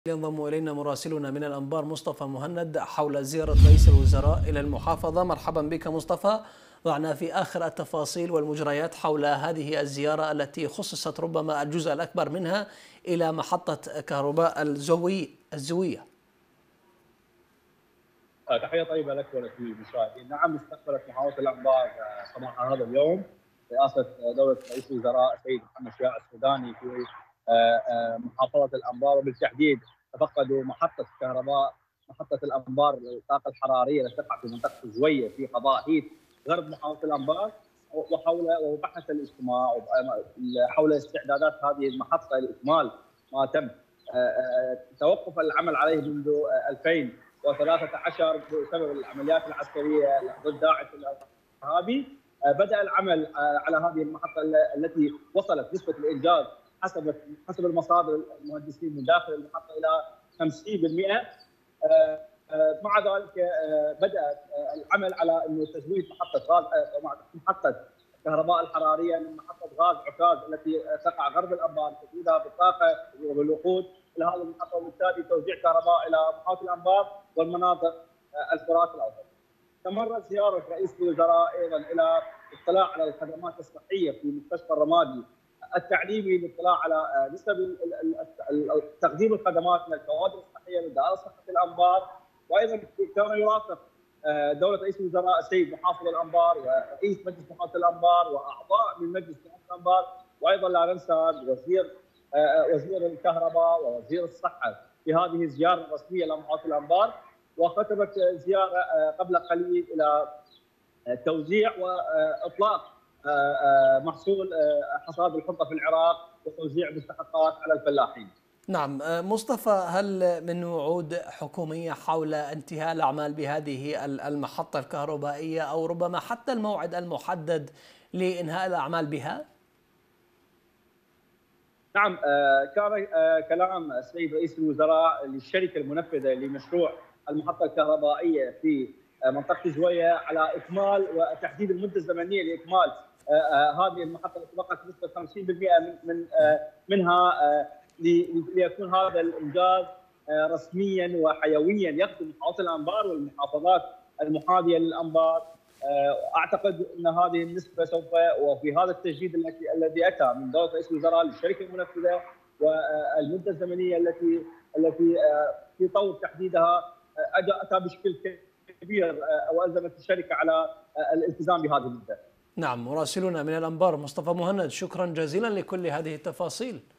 ينضم إلينا مراسلنا من الأنبار مصطفى مهند حول زيارة رئيس الوزراء إلى المحافظة. مرحبا بك مصطفى، ضعنا في آخر التفاصيل والمجريات حول هذه الزيارة التي خصصت ربما الجزء الأكبر منها إلى محطة كهرباء الزوية. تحية طيبة لك وللمشاهدين. نعم، استقبلت محافظة الأنبار صباح هذا اليوم رئاسة دولة رئيس الوزراء السيد محمد شياع السوداني في محافظة الأنبار، وبالتحديد تفقدوا محطة كهرباء محطة الأنبار للطاقة الحرارية التي تقع في منطقة الزوية في قضاء هيث غرب محافظة الأنبار، وبحث الاجتماع حول استعدادات هذه المحطة لإكمال ما تم توقف العمل عليه منذ 2013 بسبب العمليات العسكريه ضد داعش الارهابي. بدأ العمل على هذه المحطه التي وصلت نسبه الانجاز حسب المصادر المهندسين من داخل المحطه الى 50%. مع ذلك بدأ العمل على انه تزويد محطه كهرباء الحراريه من محطه غاز عكاظ التي تقع غرب الانبار، تزويدها بالطاقه والوقود الى هذه المحطه، وبالتالي توزيع كهرباء الى محافظه الانبار والمناطق الفرات الاوسط. استمرت زياره رئيس الوزراء ايضا الى الاطلاع على الخدمات الصحيه في مستشفى الرمادي التعليمي، للاطلاع على نسب تقديم الخدمات للكوادر الصحيه لدائره صحه الانبار. وايضا كان يرافق دوله رئيس الوزراء السيد محافظ الانبار ورئيس مجلس محافظه الانبار واعضاء من مجلس محافظه الانبار، وايضا لا ننسى وزير الكهرباء ووزير الصحه في هذه الزياره الرسميه لمحافظه الانبار. وختمت زياره قبل قليل الى توزيع واطلاق محصول حصاد الحنطه في العراق وتوزيع مستحقات على الفلاحين. نعم مصطفى، هل من وعود حكومية حول انتهاء الأعمال بهذه المحطة الكهربائية أو ربما حتى الموعد المحدد لإنهاء الأعمال بها؟ نعم، كان كلام السيد رئيس الوزراء للشركة المنفذة لمشروع المحطة الكهربائية في منطقة زوية على إكمال وتحديد المدة الزمنية لإكمال هذه المحطة التي بقت نسبة 50% منها ليكون هذا الإنجاز رسميا وحيويا يخدم محافظة الأنبار والمحافظات المحاذية للأنبار. اعتقد ان هذه النسبه سوف، وفي هذا التجديد الذي اتى من دوله رئيس الوزراء للشركه المنفذه والمده الزمنيه التي في طور تحديدها اتى بشكل كبير والزمت الشركه على الالتزام بهذه المده. نعم، مراسلنا من الأنبار مصطفى مهند، شكرا جزيلا لكل هذه التفاصيل.